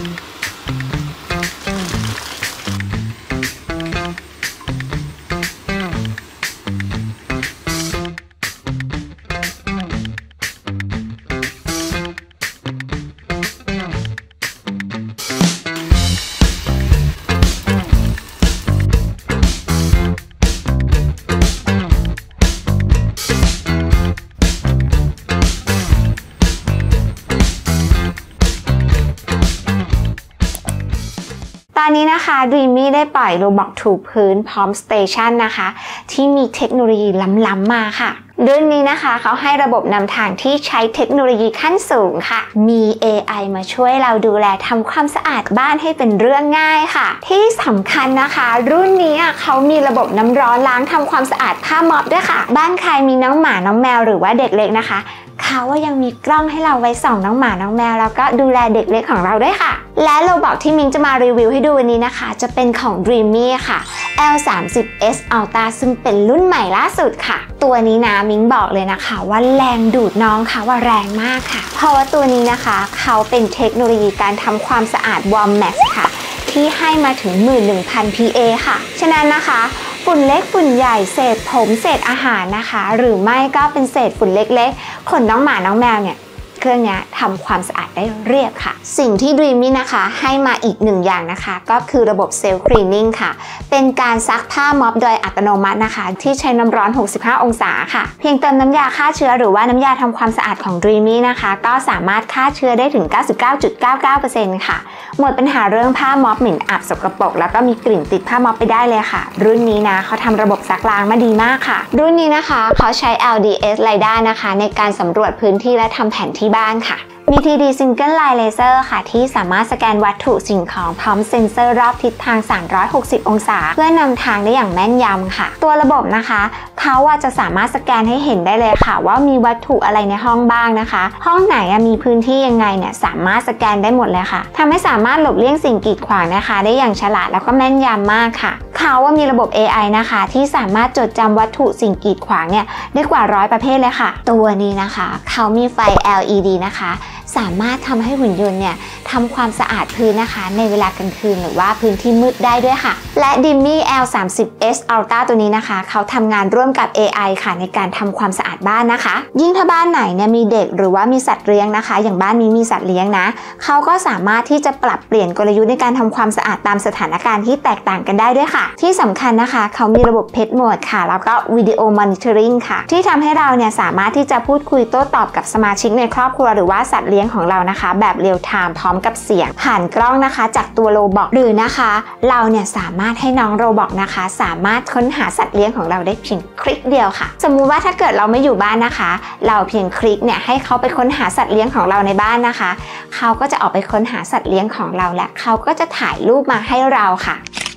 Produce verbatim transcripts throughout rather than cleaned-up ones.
ตอนนี้นะคะ Dreamy ได้ปล่อย Roblox ถูพื้นพร้อม Station นะคะที่มีเทคโนโลยีล้ำๆมาค่ะรุ่นนี้นะคะเขาให้ระบบนำทางที่ใช้เทคโนโลยีขั้นสูงค่ะมี เอ ไอ มาช่วยเราดูแลทำความสะอาดบ้านให้เป็นเรื่องง่ายค่ะที่สำคัญนะคะรุ่นนี้เขามีระบบน้ำร้อนล้างทำความสะอาดผ้าม็อบด้วยค่ะบ้านใครมีน้องหมาน้องแมวหรือว่าเด็กเล็กนะคะเขาว่ายังมีกล้องให้เราไว้ส่องน้องหมาน้องแมวแล้วก็ดูแลเด็กเล็กของเราด้วยค่ะและโรบอทที่มิงจะมารีวิวให้ดูวันนี้นะคะจะเป็นของ Dreamy ค่ะ แอล สามสิบ เอส Ultra ซึ่งเป็นรุ่นใหม่ล่าสุดค่ะตัวนี้นะมิงบอกเลยนะคะว่าแรงดูดน้องค่ะว่าแรงมากค่ะเพราะว่าตัวนี้นะคะเขาเป็นเทคโนโลยีการทำความสะอาด Warm Max ค่ะที่ให้มาถึง หนึ่งหมื่นหนึ่งพัน พี เอ ค่ะฉะนั้นนะคะฝุ่นเล็กฝุ่นใหญ่เศษผมเศษอาหารนะคะหรือไม่ก็เป็นเศษฝุ่นเล็กๆขนน้องหมาน้องแมวเนี่ยเครื่องนี้ทำความสะอาดได้เรียบค่ะสิ่งที่ Dreamy นะคะให้มาอีกหนึ่งอย่างนะคะก็คือระบบ Self Cleaning ค่ะเป็นการซักผ้าม็อบโดยอัตโนมัตินะคะที่ใช้น้ำร้อนหกสิบห้าองศาค่ะเพียงเติมน้ำยาฆ่าเชื้อหรือว่าน้ำยาทำความสะอาดของ Dreamy นะคะก็สามารถฆ่าเชื้อได้ถึง เก้าสิบเก้าจุดเก้าเก้าเปอร์เซ็นต์ ค่ะหมดปัญหาเรื่องผ้าม็อบเหม็นอับสกปรกแล้วก็มีกลิ่นติดผ้าม็อบไปได้เลยค่ะรุ่นนี้นะเขาทำระบบซักล้างมาดีมากค่ะรุ่นนี้นะคะเขาใช้ แอล ดี เอส Lidar นะคะในการสำรวจพื้นที่และทำแผนที่บ้านค่ะมี ที ดี Single Line Laser ค่ะที่สามารถสแกนวัตถุสิ่งของพร้อมเซ็นเซอร์รอบทิศทางสามร้อยหกสิบองศาเพื่อนำทางได้อย่างแม่นยำค่ะตัวระบบนะคะเขาจะสามารถสแกนให้เห็นได้เลยค่ะว่ามีวัตถุอะไรในห้องบ้างนะคะห้องไหนมีพื้นที่ยังไงเนี่ยสามารถสแกนได้หมดเลยค่ะทำให้สามารถหลบเลี่ยงสิ่งกีดขวางนะคะได้อย่างฉลาดแล้วก็แม่นยำมากค่ะเขาว่ามีระบบ เอ ไอ นะคะที่สามารถจดจำวัตถุสิ่งกีดขวางเนี่ยได้กว่าร้อยประเภทเลยค่ะตัวนี้นะคะเขามีไฟ แอล อี ดี นะคะสามารถทำให้หุ่นยนต์เนี่ยทำความสะอาดพื้นนะคะในเวลากลางคืนหรือว่าพื้นที่มืดได้ด้วยค่ะและ Dreamy แอล สามสิบ เอส Ultra ตัวนี้นะคะเขาทำงานร่วมกับ เอ ไอ ค่ะในการทำความสะอาดบ้านนะคะยิ่งถ้าบ้านไหนเนี่ยมีเด็กหรือว่ามีสัตว์เลี้ยงนะคะอย่างบ้านนี้มีสัตว์เลี้ยงนะเขาก็สามารถที่จะปรับเปลี่ยนกลยุทธ์ในการทำความสะอาดตามสถานการณ์ที่แตกต่างกันได้ด้วยค่ะที่สำคัญนะคะเขามีระบบ Pet Mode ค่ะแล้วก็วิดีโอ Monitoring ค่ะที่ทำให้เราเนี่ยสามารถที่จะพูดคุยโต้ตอบกับสมาชิกในครอบครัวหรือว่าสัตว์เลี้ยงของเรานะคะแบบเรียลไทม์พร้อมกับเสียงผ่านกล้องนะคะจากตัวโรบอทหรือนะคะเราเนี่ยสามารถให้น้องโรบอทนะคะสามารถค้นหาสัตว์เลี้ยงของเราได้เพียงคลิกเดียวค่ะสมมุติว่าถ้าเกิดเราไม่อยู่บ้านนะคะเราเพียงคลิกเนี่ยให้เขาไปค้นหาสัตว์เลี้ยงของเราในบ้านนะคะเขาก็จะออกไปค้นหาสัตว์เลี้ยงของเราและเขาก็จะถ่ายรูปมาให้เราค่ะ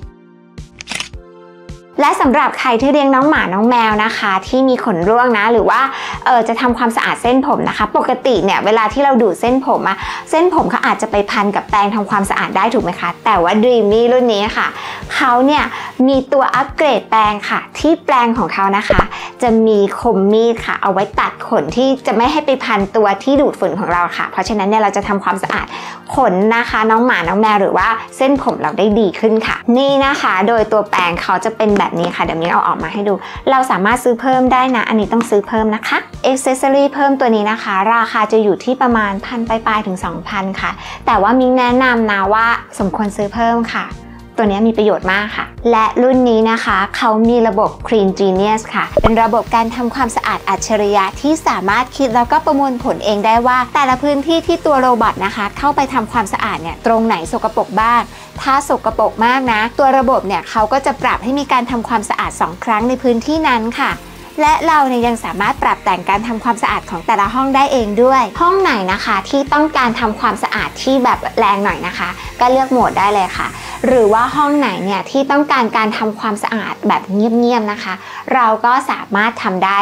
และสำหรับใครที่เลี้ยงน้องหมาน้องแมวนะคะที่มีขนร่วงนะหรือว่าเออจะทำความสะอาดเส้นผมนะคะปกติเนี่ยเวลาที่เราดูดเส้นผมอะเส้นผมเขาอาจจะไปพันกับแปรงทำความสะอาดได้ถูกไหมคะแต่ว่า Dreamy รุ่นนี้ค่ะเขาเนี่ยมีตัวอัปเกรดแปรงค่ะที่แปรงของเขานะคะจะมีคมมีดค่ะเอาไว้ตัดขนที่จะไม่ให้ไปพันตัวที่ดูดฝุ่นของเราค่ะเพราะฉะนั้นเนี่ยเราจะทำความสะอาดขนนะคะน้องหมาน้องแมวหรือว่าเส้นผมเราได้ดีขึ้นค่ะนี่นะคะโดยตัวแปรงเขาจะเป็นแบบนี้ค่ะเดี๋ยวมิ้งเอาออกมาให้ดูเราสามารถซื้อเพิ่มได้นะอันนี้ต้องซื้อเพิ่มนะคะ Accessory เพิ่มตัวนี้นะคะราคาจะอยู่ที่ประมาณพันปลายๆถึง สองพัน ค่ะแต่ว่ามิ้งแนะนำนะว่าสมควรซื้อเพิ่มค่ะตัวนี้มีประโยชน์มากค่ะและรุ่นนี้นะคะเขามีระบบ Clean Genius ค่ะเป็นระบบการทำความสะอาดอัจฉริยะที่สามารถคิดแล้วก็ประมวลผลเองได้ว่าแต่ละพื้นที่ที่ตัวโรบอทนะคะเข้าไปทำความสะอาดเนี่ยตรงไหนสกปรกบ้างถ้าสกปรกมากนะตัวระบบเนี่ยเขาก็จะปรับให้มีการทำความสะอาดสองครั้งในพื้นที่นั้นค่ะและเราเนี่ยยังสามารถปรับแต่งการทำความสะอาดของแต่ละห้องได้เองด้วยห้องไหนนะคะที่ต้องการทำความสะอาดที่แบบแรงหน่อยนะคะก็เลือกโหมดได้เลยค่ะหรือว่าห้องไหนเนี่ยที่ต้องการการทำความสะอาดแบบเงียบๆนะคะเราก็สามารถทำได้ค่ะ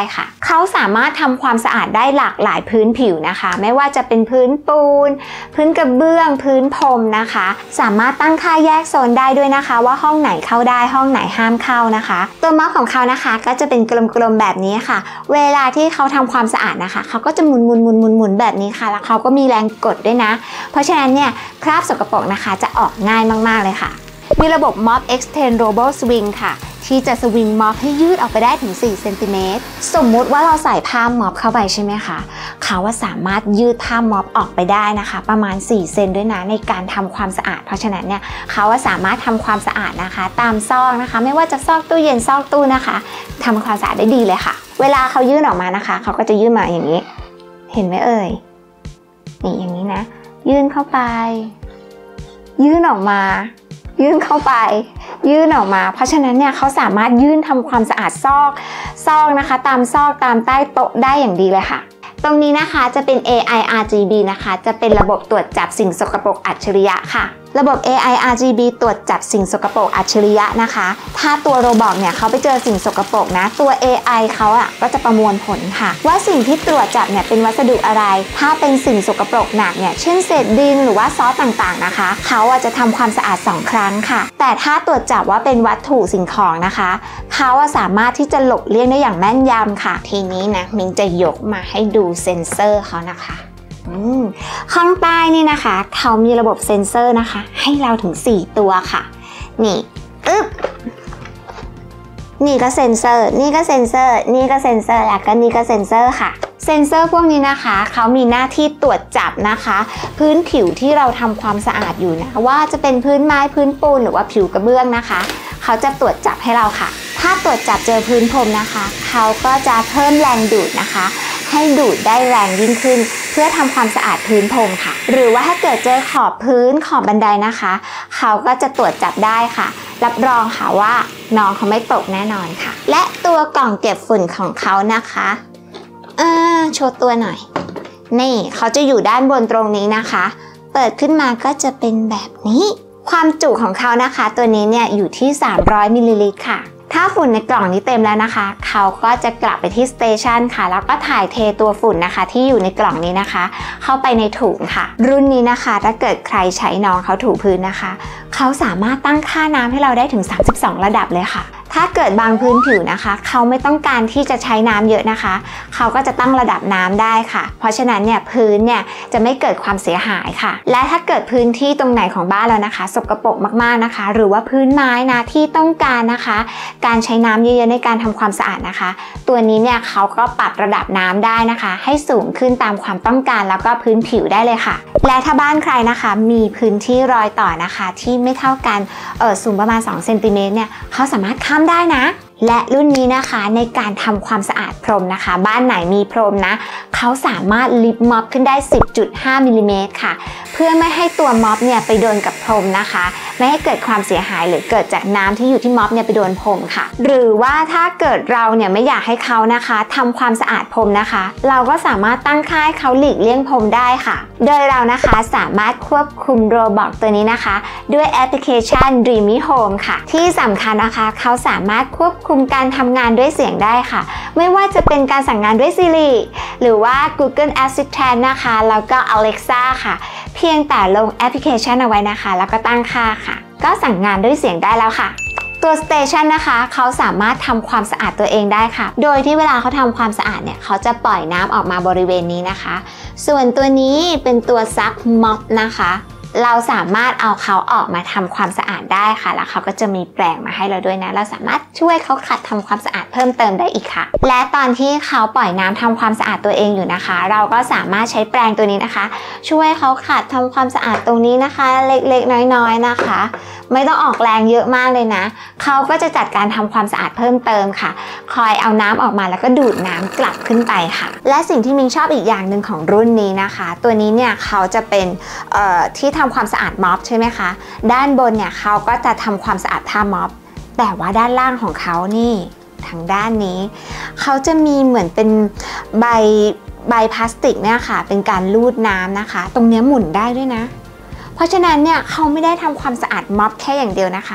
เขาสามารถทำความสะอาดได้หลากหลายพื้นผิวนะคะไม่ว่าจะเป็นพื้นปูนพื้นกระเบื้องพื้นพรมนะคะสามารถตั้งค่าแยกโซนได้ด้วยนะคะว่าห้องไหนเข้าได้ห้องไหนห้ามเข้านะคะตัวม็อบของเขานะคะก็จะเป็นกลมๆแบบนี้ค่ะเวลาที่เขาทำความสะอาดนะคะเขาก็จะหมุนหมุนหมุนหมุนหมุนแบบนี้ค่ะแล้วเขาก็มีแรงกดด้วยนะเพราะฉะนั้นเนี่ยคราบสกปรกนะคะจะออกง่ายมากๆเลยค่ะมีระบบ Mop Extendable Swing ค่ะที่จะสวิงม็อบให้ยืดออกไปได้ถึงสี่เซนติเมตรสมมุติว่าเราใส่ผ้าม็อบเข้าไปใช่ไหมคะเขาว่าสามารถยืดผ้าม็อบออกไปได้นะคะประมาณสี่เซนด้วยนะในการทำความสะอาดเพราะฉะนั้นเนี่ยเขาว่าสามารถทำความสะอาดนะคะตามซอกนะคะไม่ว่าจะซอกตู้เย็นซอกตู้นะคะทำความสะอาดได้ดีเลยค่ะเวลาเขายื่นออกมานะคะเขาก็จะยื่นมาอย่างนี้เห็นไหมเอ่ยนี่อย่างนี้นะยื่นเข้าไปยื่นออกมายื่นเข้าไปยื่นออกมาเพราะฉะนั้นเนี่ยเขาสามารถยื่นทำความสะอาดซอกซอกนะคะตามซอกตามใต้โต๊ะได้อย่างดีเลยค่ะตรงนี้นะคะจะเป็น เอ ไอ อาร์ จี บี นะคะจะเป็นระบบตรวจจับสิ่งสกปรกอัจฉริยะค่ะระบบ เอ ไอ อาร์ จี บี ตรวจจับสิ่งสกปรกอัจฉริยะนะคะถ้าตัวโรบอทเนี่ยเขาไปเจอสิ่งสกปรกนะตัว เอ ไอ เขาอ่ะก็จะประมวลผลค่ะว่าสิ่งที่ตรวจจับเนี่ยเป็นวัสดุอะไรถ้าเป็นสิ่งสกปรกหนักเนี่ยเช่นเศษดินหรือว่าซอสต่างๆนะคะเขาอ่ะจะทำความสะอาดสองครั้งค่ะแต่ถ้าตรวจจับว่าเป็นวัตถุสิ่งของนะคะเขาอ่ะสามารถที่จะหลบเลี่ยงได้อย่างแม่นยำค่ะทีนี้นะมิงจะยกมาให้ดูเซ็นเซอร์เขานะคะข้างใต้นี่นะคะเขามีระบบเซ็นเซอร์นะคะให้เราถึงสี่ตัวค่ะนี่อึ๊บนี่ก็เซ็นเซอร์นี่ก็เซ็นเซอร์นี่ก็เซ็นเซอร์แล้วก็นี่ก็เซ็นเซอร์ค่ะเซ็นเซอร์พวกนี้นะคะเขามีหน้าที่ตรวจจับนะคะพื้นผิวที่เราทำความสะอาดอยู่นะว่าจะเป็นพื้นไม้พื้นปูนหรือว่าผิวกระเบื้องนะคะเขาจะตรวจจับให้เราค่ะถ้าตรวจจับเจอพื้นพรมนะคะเขาก็จะเพิ่มแรงดูดนะคะให้ดูดได้แรงยิ่งขึ้นเพื่อทำความสะอาดพื้นพรมค่ะหรือว่าถ้าเกิดเจอขอบพื้นขอบบันไดนะคะเขาก็จะตรวจจับได้ค่ะรับรองค่ะว่าน้องเขาไม่ตกแน่นอนค่ะและตัวกล่องเก็บฝุ่นของเขานะคะอ่าโชว์ตัวหน่อยนี่เขาจะอยู่ด้านบนตรงนี้นะคะเปิดขึ้นมาก็จะเป็นแบบนี้ความจุของเขานะคะตัวนี้เนี่ยอยู่ที่สามร้อยมิลลิลิตรค่ะถ้าฝุ่นในกล่องนี้เต็มแล้วนะคะเขาก็จะกลับไปที่สเตชันค่ะแล้วก็ถ่ายเทตัวฝุ่นนะคะที่อยู่ในกล่องนี้นะคะเข้าไปในถุงค่ะรุ่นนี้นะคะถ้าเกิดใครใช้น้องเขาถูพื้นนะคะเขาสามารถตั้งค่าน้ำให้เราได้ถึงสามสิบสองระดับเลยค่ะถ้าเกิดบางพื้นผิวนะคะเขาไม่ต้องการที่จะใช้น้ำเยอะนะคะเขาก็จะตั้งระดับน้ำได้ค่ะเพราะฉะนั้นเนี่ยพื้นเนี่ยจะไม่เกิดความเสียหายค่ะและถ้าเกิดพื้นที่ตรงไหนของบ้านเรานะคะสกปรกมากๆนะคะหรือว่าพื้นไม้นะที่ต้องการนะคะการใช้น้ำเยอะๆในการทำความสะอาดนะคะตัวนี้เนี่ยเขาก็ปรับระดับน้ำได้นะคะให้สูงขึ้นตามความต้องการแล้วก็พื้นผิวได้เลยค่ะและถ้าบ้านใครนะคะมีพื้นที่รอยต่อนะคะที่ไม่เท่ากันเออสูงประมาณสองเซนติเมตรเนี่ยเขาสามารถข้ามได้นะและรุ่นนี้นะคะในการทำความสะอาดพรมนะคะบ้านไหนมีพรมนะเขาสามารถลิฟต์ม็อบขึ้นได้ สิบจุดห้ามิลลิเมตรค่ะเพื่อไม่ให้ตัวม็อบเนี่ยไปโดนกับพรมนะคะไม่ให้เกิดความเสียหายหรือเกิดจากน้ำที่อยู่ที่ม็อบเนี่ยไปโดนพรมค่ะหรือว่าถ้าเกิดเราเนี่ยไม่อยากให้เขานะคะทำความสะอาดพรมนะคะเราก็สามารถตั้งค่าให้เขาหลีกเลี่ยงพรมได้ค่ะโดยเรานะคะสามารถควบคุมโรบอทตัวนี้นะคะด้วยแอปพลิเคชัน Dreamy Home ค่ะที่สำคัญนะคะเขาสามารถควบคุมการทำงานด้วยเสียงได้ค่ะไม่ว่าจะเป็นการสั่งงานด้วย Siri หรือว่า Google Assistant นะคะแล้วก็ Alexa ค่ะเพียงแต่ลงแอปพลิเคชันเอาไว้นะคะแล้วก็ตั้งค่าค่ะก็สั่งงานด้วยเสียงได้แล้วค่ะตัวสเตชันนะคะเขาสามารถทำความสะอาดตัวเองได้ค่ะโดยที่เวลาเขาทำความสะอาดเนี่ยเขาจะปล่อยน้ำออกมาบริเวณนี้นะคะส่วนตัวนี้เป็นตัวซักม็อบนะคะเราสามารถเอาเขาออกมาทำความสะอาดได้ค่ะแล้วเขาก็จะมีแปรงมาให้เราด้วยนะเราสามารถช่วยเขาขัดทำความสะอาดเพิ่มเติมได้อีกค่ะและตอนที่เขาปล่อยน้ำทำความสะอาดตัวเองอยู่นะคะเราก็สามารถใช้แปรงตัวนี้นะคะช่วยเขาขัดทำความสะอาดตรงนี้นะคะเล็กๆน้อยๆนะคะไม่ต้องออกแรงเยอะมากเลยนะเขาก็จะจัดการทำความสะอาดเพิ่มเติมค่ะคอยเอาน้ำออกมาแล้วก็ดูดน้ำกลับขึ้นไปค่ะและสิ่งที่มิงชอบอีกอย่างหนึ่งของรุ่นนี้นะคะตัวนี้เนี่ยเขาจะเป็นเอ่อที่ทำความสะอาดม็อบใช่ไหมคะด้านบนเนี่ยเขาก็จะทำความสะอาดท่าม็อบแต่ว่าด้านล่างของเขานี่ทางด้านนี้เขาจะมีเหมือนเป็นใบใบพลาสติกเนี่ยค่ะเป็นการลูดน้ำนะคะตรงนี้หมุนได้ด้วยนะเพราะฉะนั้นเนี่ยเขาไม่ได้ทำความสะอาดม็อบแค่อย่างเดียวนะคะ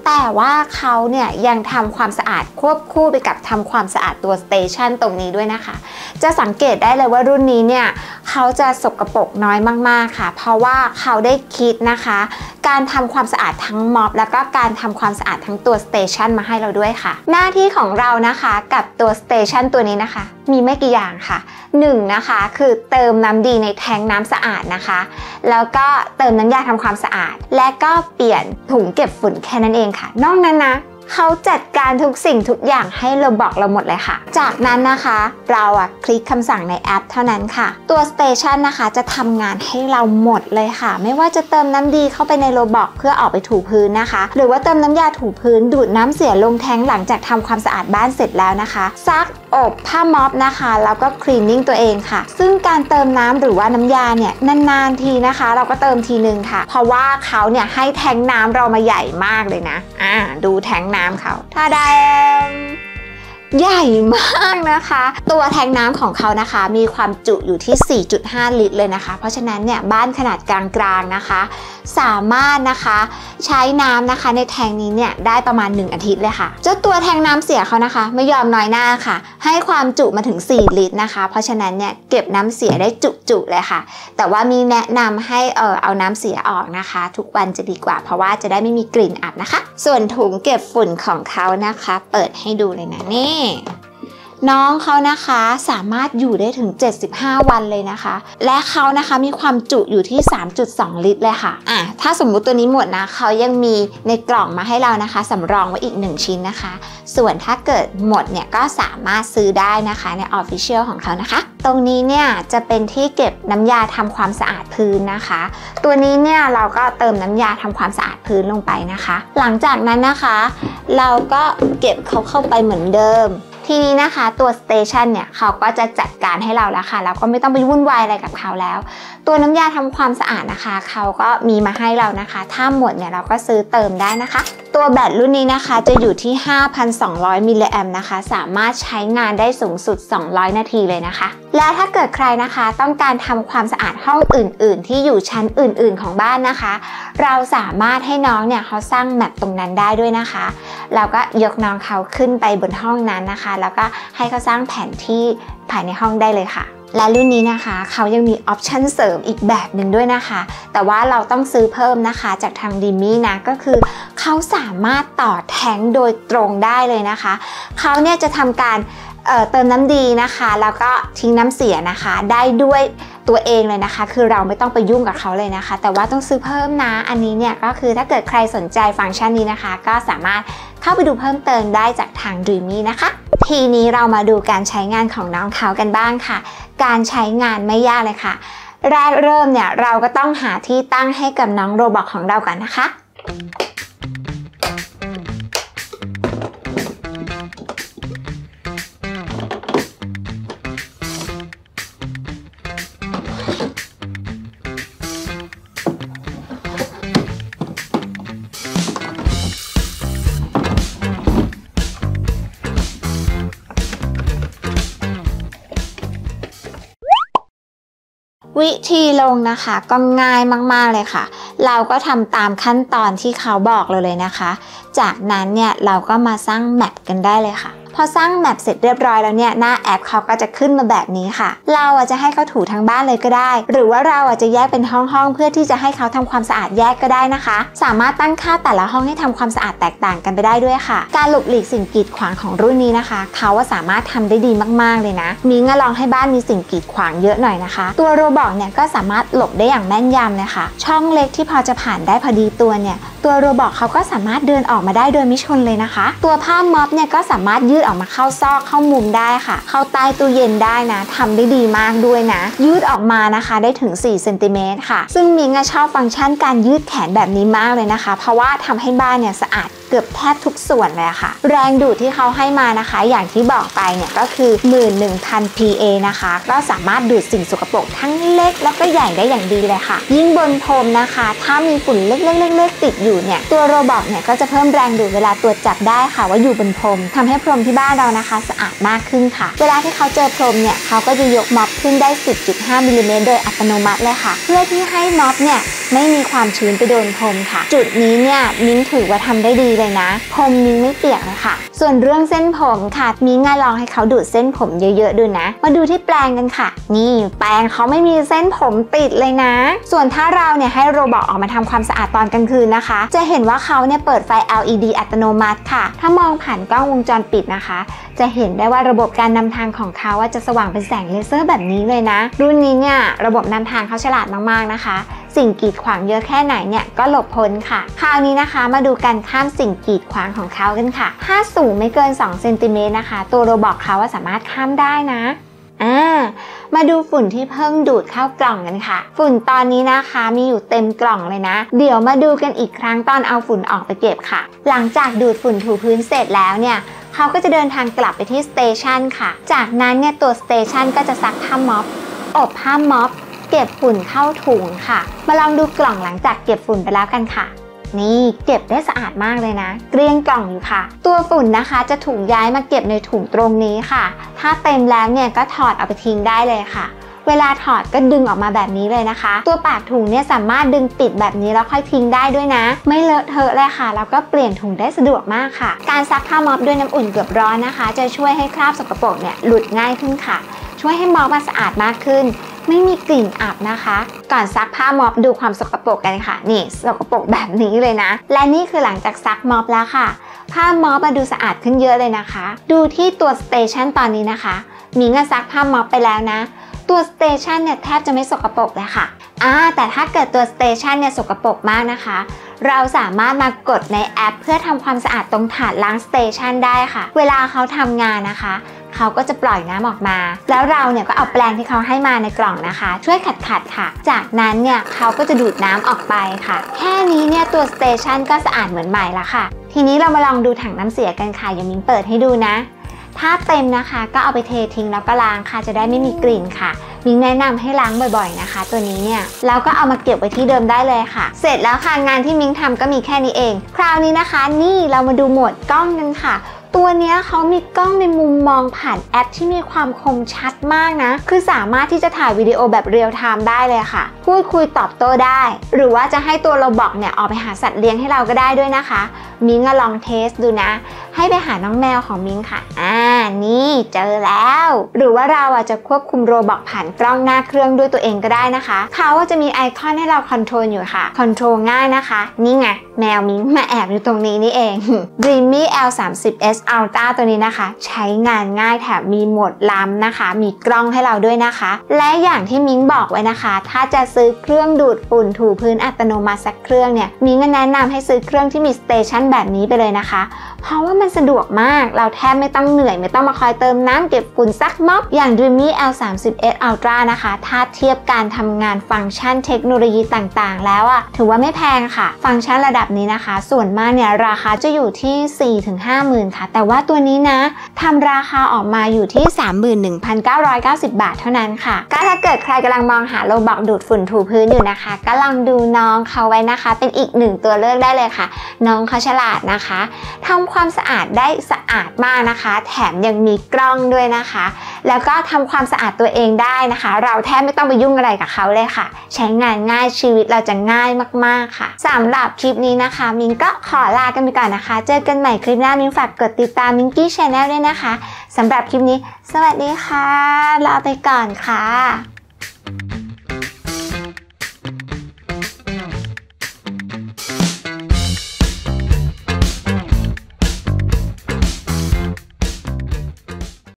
แต่ว่าเขาเนี่ยยังทำความสะอาดควบคู่ไปกับทำความสะอาดตัวสเตชันตรงนี้ด้วยนะคะจะสังเกตได้เลยว่ารุ่นนี้เนี่ยเขาจะสกปรกน้อยมากๆค่ะเพราะว่าเขาได้คิดนะคะการทำความสะอาดทั้งม็อบแล้วก็การทำความสะอาดทั้งตัวสเตชันมาให้เราด้วยค่ะหน้าที่ของเรานะคะกับตัวสเตชันตัวนี้นะคะมีไม่กี่อย่างค่ะหนึ่งนะคะคือเติมน้ำดีในแทงน้ำสะอาดนะคะแล้วก็เติมน้ำยาทำความสะอาดและก็เปลี่ยนถุงเก็บฝุ่นแค่นั้นเองค่ะนอกนั้นนะเขาจัดการทุกสิ่งทุกอย่างให้เราบอกเราหมดเลยค่ะจากนั้นนะคะเราอ่ะคลิกคำสั่งในแอปเท่านั้นค่ะตัวสเตชันนะคะจะทำงานให้เราหมดเลยค่ะไม่ว่าจะเติมน้ำดีเข้าไปในโรบอกเพื่อออกไปถูพื้นนะคะหรือว่าเติมน้ำยาถูพื้นดูดน้ำเสียลงแทงหลังจากทำความสะอาดบ้านเสร็จแล้วนะคะซักอบผ้าม็อบนะคะแล้วก็คลีนนิ่งตัวเองค่ะซึ่งการเติมน้ำหรือว่าน้ำยาเนี่ยนานๆทีนะคะเราก็เติมทีนึงค่ะเพราะว่าเขาเนี่ยให้แทงน้ำเรามาใหญ่มากเลยนะอ่าดูแทงน้ำเขาท่าแดงใหญ่มากนะคะตัวแทงน้ำของเขานะคะมีความจุอยู่ที่ สี่จุดห้า ลิตรเลยนะคะเพราะฉะนั้นเนี่ยบ้านขนาดกลางๆนะคะสามารถนะคะใช้น้ำนะคะในแทงนี้เนี่ยได้ประมาณหนึ่งอาทิตย์เลยค่ะเจ้าตัวแทงน้ำเสียเขานะคะไม่ยอมน้อยหน้าค่ะให้ความจุมาถึงสี่ลิตรนะคะเพราะฉะนั้นเนี่ยเก็บน้ำเสียได้จุๆเลยค่ะแต่ว่ามีแนะนำให้เออเอาน้ำเสียออกนะคะทุกวันจะดีกว่าเพราะว่าจะได้ไม่มีกลิ่นอับนะคะส่วนถุงเก็บฝุ่นของเขานะคะเปิดให้ดูเลยนะนี่น้องเขานะคะสามารถอยู่ได้ถึงเจ็ดสิบห้าวันเลยนะคะและเขานะคะมีความจุอยู่ที่ สามจุดสอง ลิตรเลยค่ะอ่ะถ้าสมมุติตัวนี้หมดนะเขายังมีในกล่องมาให้เรานะคะสำรองไว้อีกหนึ่งชิ้นนะคะส่วนถ้าเกิดหมดเนี่ยก็สามารถซื้อได้นะคะใน Official ของเขานะคะตรงนี้เนี่ยจะเป็นที่เก็บน้ำยาทำความสะอาดพื้นนะคะตัวนี้เนี่ยเราก็เติมน้ำยาทำความสะอาดพื้นลงไปนะคะหลังจากนั้นนะคะเราก็เก็บเขาเข้าไปเหมือนเดิมทีนี้นะคะตัวสเตชันเนี่ยเขาก็จะจัดการให้เราแล้วค่ะเราก็ไม่ต้องไปวุ่นวายอะไรกับเขาแล้วตัวน้ำยาทำความสะอาดนะคะเขาก็มีมาให้เรานะคะถ้าหมดเนี่ยเราก็ซื้อเติมได้นะคะตัวแบตรุ่นนี้นะคะจะอยู่ที่ ห้าพันสองร้อย มิลลิแอมป์นะคะสามารถใช้งานได้สูงสุดสองร้อยนาทีเลยนะคะและถ้าเกิดใครนะคะต้องการทำความสะอาดห้องอื่นๆที่อยู่ชั้นอื่นๆของบ้านนะคะเราสามารถให้น้องเนี่ยเขาสร้างแมปตรงนั้นได้ด้วยนะคะแล้วก็ยกน้องเขาขึ้นไปบนห้องนั้นนะคะแล้วก็ให้เขาสร้างแผนที่ภายในห้องได้เลยค่ะและรุ่นนี้นะคะเขายังมีออปชั่นเสริมอีกแบบหนึ่งด้วยนะคะแต่ว่าเราต้องซื้อเพิ่มนะคะจากทางดิมี่นะก็คือเขาสามารถต่อแทงโดยตรงได้เลยนะคะเขาเนี่ยจะทำการเอ่อเติมน้ำดีนะคะแล้วก็ทิ้งน้ำเสียนะคะได้ด้วยตัวเองเลยนะคะคือเราไม่ต้องไปยุ่งกับเขาเลยนะคะแต่ว่าต้องซื้อเพิ่มนะอันนี้เนี่ยก็คือถ้าเกิดใครสนใจฟังก์ชันนี้นะคะก็สามารถเข้าไปดูเพิ่มเติมได้จากทาง Dreamy นะคะทีนี้เรามาดูการใช้งานของน้องเขากันบ้างค่ะการใช้งานไม่ยากเลยค่ะแรกเริ่มเนี่ยเราก็ต้องหาที่ตั้งให้กับน้องโรบอกของเราก่อนนะคะวิธีลงนะคะก็ง่ายมากๆเลยค่ะเราก็ทำตามขั้นตอนที่เขาบอกเราเลยนะคะจากนั้นเนี่ยเราก็มาสร้างแมปกันได้เลยค่ะพอสร้างแมปเสร็จเรียบร้อยแล้วเนี่ยหน้าแอปเขาก็จะขึ้นมาแบบนี้ค่ะเราอาจจะให้เขาถูทั้งบ้านเลยก็ได้หรือว่าเราอาจจะแยกเป็นห้องๆเพื่อที่จะให้เขาทำความสะอาดแยกก็ได้นะคะสามารถตั้งค่าแต่ละห้องให้ทำความสะอาดแตกต่างกันไปได้ด้วยค่ะการหลบหลีกสิ่งกีดขวางของรุ่นนี้นะคะเขาสามารถทำได้ดีมากๆเลยนะมีงั้นลองให้บ้านมีสิ่งกีดขวางเยอะหน่อยนะคะตัวโรบอกเนี่ยก็สามารถหลบได้อย่างแม่นยำเลยค่ะช่องเล็กที่พอจะผ่านได้พอดีตัวเนี่ยตัวโรบอกเขาก็สามารถเดินออกมาได้โดยไม่ชนเลยนะคะตัวผ้าม็อบเนี่ยก็สามารถยืดออกมาเข้าซอกเข้ามุมได้ค่ะเข้าใต้ตู้เย็นได้นะทำได้ดีมากด้วยนะยืดออกมานะคะได้ถึงสี่เซนติเมตรค่ะซึ่งมิงชอบฟังก์ชันการยืดแขนแบบนี้มากเลยนะคะเพราะว่าทำให้บ้านเนี่ยสะอาดเกือบแทบทุกส่วนเลยค่ะแรงดูดที่เขาให้มานะคะอย่างที่บอกไปเนี่ยก็คือ หนึ่งหมื่นหนึ่งพัน พี เอ นะคะก็สามารถดูดสิ่งสกปรกทั้งเล็กแล้วก็ใหญ่ได้อย่างดีเลยค่ะยิ่งบนพรมนะคะถ้ามีฝุ่นเล็กๆๆๆติดอยู่เนี่ยตัวโรบอกเนี่ยก็จะเพิ่มแรงดูดเวลาตรวจจับได้ค่ะว่าอยู่บนพรมทำให้พรมที่บ้านเรานะคะสะอาดมากขึ้นค่ะเวลาที่เขาเจอพรมเนี่ยเขาก็จะยกม็อบขึ้นได้ สิบจุดห้า มิลลิเมตรโดยอัตโนมัติเลยค่ะเพื่อที่ให้ม็อบเนี่ยไม่มีความชื้นไปโดนพรมค่ะจุดนี้เนี่ยมิ้นถือว่าทำได้ดีเลยนะผมมิ้งไม่เปียกเลยค่ะส่วนเรื่องเส้นผมค่ะมิ้งลองให้เขาดูดเส้นผมเยอะๆดูนะมาดูที่แปรงกันค่ะนี่แปรงเขาไม่มีเส้นผมติดเลยนะส่วนถ้าเราเนี่ยให้โรบอทออกมาทำความสะอาดตอนกลางคืนนะคะจะเห็นว่าเขาเนี่ยเปิดไฟ แอล อี ดี อัตโนมัติค่ะถ้ามองผ่านกล้องวงจรปิดนะคะจะเห็นได้ว่าระบบการนำทางของเขาว่าจะสว่างเป็นแสงเลเซอร์แบบนี้เลยนะรุ่นนี้เนี่ยระบบนำทางเขาฉลาดมากๆนะคะสิ่งกีดขวางเยอะแค่ไหนเนี่ยก็หลบพ้นค่ะคราวนี้นะคะมาดูการข้ามสิ่งกีดขวางของเขากันค่ะถ้าสูงไม่เกินสองเซนติเมตรนะคะตัวโรบอทเขาสามารถข้ามได้นะอ่ามาดูฝุ่นที่เพิ่งดูดเข้ากล่องกันค่ะฝุ่นตอนนี้นะคะมีอยู่เต็มกล่องเลยนะเดี๋ยวมาดูกันอีกครั้งตอนเอาฝุ่นออกไปเก็บค่ะหลังจากดูดฝุ่นถูพื้นเสร็จแล้วเนี่ยเขาก็จะเดินทางกลับไปที่สเตชันค่ะจากนั้นเนี่ยตัวสเตชันก็จะซักผ้าม็อบอบผ้าม็อบเก็บฝุ่นเข้าถุงค่ะมาลองดูกล่องหลังจากเก็บฝุ่นไปแล้วกันค่ะนี่เก็บได้สะอาดมากเลยนะเกลี้ยงกล่องอยู่ค่ะตัวฝุ่นนะคะจะถูกย้ายมาเก็บในถุงตรงนี้ค่ะถ้าเต็มแล้วเนี่ยก็ถอดเอาไปทิ้งได้เลยค่ะเวลาถอดก็ดึงออกมาแบบนี้เลยนะคะตัวปากถุงเนี่ยสามารถดึงปิดแบบนี้แล้วค่อยทิ้งได้ด้วยนะไม่เลอะเทอะเลยค่ะแล้วก็เปลี่ยนถุงได้สะดวกมากค่ะการซักผ้าม็อบด้วยน้ำอุ่นเกือบร้อนนะคะจะช่วยให้คราบสกปรกเนี่ยหลุดง่ายขึ้นค่ะช่วยให้ม็อบมาสะอาดมากขึ้นไม่มีกลิ่นอับนะคะก่อนซักผ้าม็อบดูความสกปรกกันค่ะนี่สกปรกแบบนี้เลยนะและนี่คือหลังจากซักม็อบแล้วค่ะผ้าม็อบมาดูสะอาดขึ้นเยอะเลยนะคะดูที่ตัวสเตชันตอนนี้นะคะมิงซักผ้าม็อบไปแล้วนะตัวสเตชันเนี่ยแทบจะไม่สกปรกเลยค่ะอ่าแต่ถ้าเกิดตัวสเตชันเนี่ยสกปรกมากนะคะเราสามารถมากดในแอปเพื่อทำความสะอาดตรงถาดล้างสเตชันได้ค่ะเวลาเขาทำงานนะคะเขาก็จะปล่อยน้ำออกมาแล้วเราเนี่ยก็เอาแปรงที่เขาให้มาในกล่องนะคะช่วยขัดขัดค่ะจากนั้นเนี่ยเขาก็จะดูดน้ำออกไปค่ะแค่นี้เนี่ยตัวสเตชันก็สะอาดเหมือนใหม่ละค่ะทีนี้เรามาลองดูถังน้ำเสียกันค่ะอย่ามิ้งเปิดให้ดูนะถ้าเต็มนะคะก็เอาไปเททิ้งแล้วก็ล้างค่ะจะได้ไม่มีกลิ่นค่ะมิ้งแนะนำให้ล้างบ่อยๆนะคะตัวนี้เนี่ยแล้วก็เอามาเก็บไว้ที่เดิมได้เลยค่ะเสร็จแล้วค่ะงานที่มิ้งทำก็มีแค่นี้เองคราวนี้นะคะนี่เรามาดูโหมดกล้องกันค่ะตัวนี้เขามีกล้องในมุมมองผ่านแอปที่มีความคมชัดมากนะคือสามารถที่จะถ่ายวิดีโอแบบเรียลไทม์ได้เลยค่ะพูดคุยตอบโต้ได้หรือว่าจะให้ตัวโรบอทเนี่ยออกไปหาสัตว์เลี้ยงให้เราก็ได้ด้วยนะคะมิ้งลองเทสดูนะให้ไปหาน้องแมวของมิ้งค่ะอ่านี่เจอแล้วหรือว่าเราอาจจะควบคุมโรบอทผ่านกล้องหน้าเครื่องด้วยตัวเองก็ได้นะคะเขาจะมีไอคอนให้เราคอนโทรลอยู่ค่ะคอนโทรลง่ายนะคะนี่ไงแมวมิ้งมาแอบอยู่ตรงนี้นี่เอง Dreamy แอล สามสิบ เอส Ultra ตัวนี้นะคะใช้งานง่ายแถมมีโหมดล้ำนะคะมีกล้องให้เราด้วยนะคะและอย่างที่มิ้งบอกไว้นะคะถ้าจะซื้อเครื่องดูดฝุ่นถูพื้นอัตโนมัติสักเครื่องเนี่ยมิ้งแนะนำให้ซื้อเครื่องที่มีสเตชันแบบนี้ไปเลยนะคะเพราะว่ามันสะดวกมากเราแทบไม่ต้องเหนื่อยไม่ต้องมาคอยเติมน้ำเก็บฝุ่นซักม็อบอย่าง Dreamy แอล สามสิบ เอส Ultra นะคะถ้าเทียบการทำงานฟังก์ชันเทคโนโลยีต่างๆแล้วอะถือว่าไม่แพงค่ะฟังก์ชันระดับนี้นะคะส่วนมากเนี่ยราคาจะอยู่ที่ สี่ถึงห้าหมื่น ค่ะแต่ว่าตัวนี้นะทำราคาออกมาอยู่ที่ สามหมื่นหนึ่งพันเก้าร้อยเก้าสิบ บาทเท่านั้นค่ะก็ถ้าเกิดใครกำลังมองหาโรบอทดูดฝุ่นถูพื้นอยู่นะคะก็ลองดูน้องเขาไว้นะคะเป็นอีกหนึ่งตัวเลือกได้เลยค่ะน้องเขาฉลาดนะคะทำความสะอาดได้สะอาดมากนะคะแถมยังมีกล้องด้วยนะคะแล้วก็ทำความสะอาดตัวเองได้นะคะเราแทบไม่ต้องไปยุ่งอะไรกับเขาเลยค่ะใช้งานง่ายชีวิตเราจะง่ายมากๆค่ะสำหรับคลิปนี้นะคะมิ้งก็ขอลากันไปก่อนนะคะเจอกันใหม่คลิปหน้ามิ้งฝากกดติดตามมิงกี้ Channel ด้วยนะคะสำหรับคลิปนี้สวัสดีค่ะลาไปก่อนค่ะ